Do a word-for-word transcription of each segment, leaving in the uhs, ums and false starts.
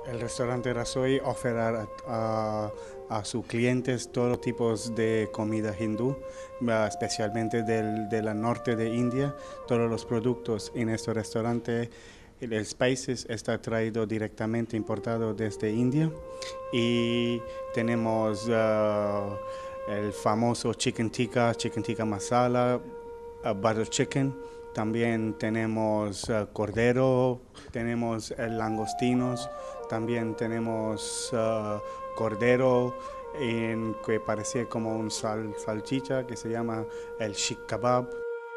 El restaurante Rasoi ofrece a, a- a sus clientes todos tipos de comida hindú, ah, especialmente del, de la norte de India. Todos los productos en este restaurante, el spices está traído directamente importado desde India y tenemos ah, el famoso chicken tikka, chicken tikka masala, ah, butter chicken. También tenemos ah, cordero, tenemos eh, langostinos, también tenemos ah, cordero en que parece como un sal, salchicha que se llama el shish kebab.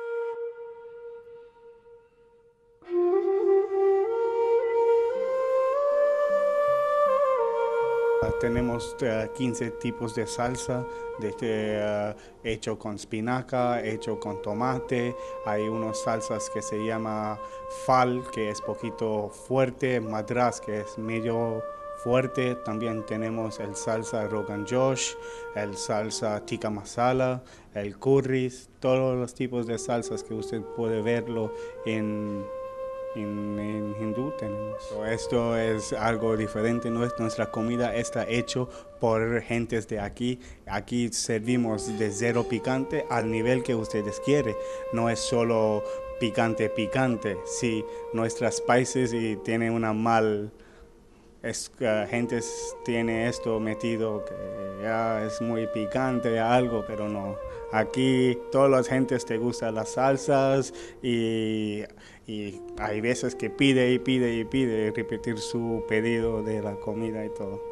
Ah, Tenemos eh, quince tipos de salsa, desde eh, hecho con espinaca, hecho con tomate. Hay unas salsas que se llama fal, que es poquito fuerte, madras, que es medio fuerte. También tenemos el salsa rogan josh, el salsa tikka masala, el curry, todos los tipos de salsas que usted puede verlo en en, en hindú tenemos. Esto es algo diferente, nuestra comida está hecho por gentes de aquí. Aquí servimos de cero picante al nivel que ustedes quieren. No es solo picante, picante. Sí, nuestras spices y tiene una mal es que gente tiene esto metido que ya es muy picante algo, pero no. Aquí todas las gentes te gustan las salsas y, y hay veces que pide y pide y pide repetir su pedido de la comida y todo.